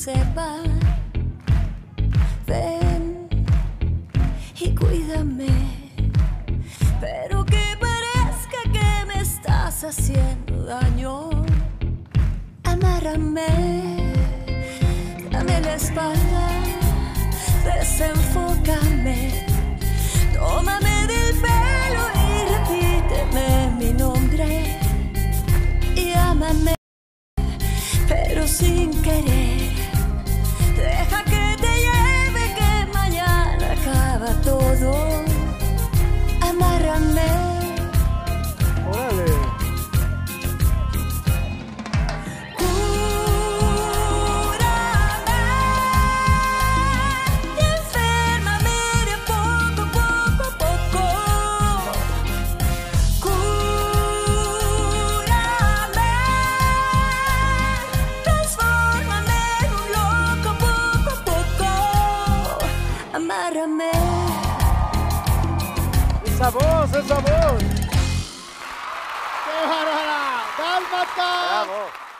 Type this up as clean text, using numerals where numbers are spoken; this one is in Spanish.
se van. Ven y cuídame, pero que parezca que me estás haciendo daño. Amárrame, dame la espalda, desenfócame, tómame del pelo y repíteme mi nombre. Y ámame, pero sin querer. Deja que te lleve, que mañana acaba todo. Amárrame. ¡Órale! Cúrame y enférmame de poco, poco, poco. Cúrame, transfórmame en un loco poco a poco. Amárrame. ¡Esa voz, esa voz! ¡Qué bárbara! ¡Dálmata! ¡Bravo!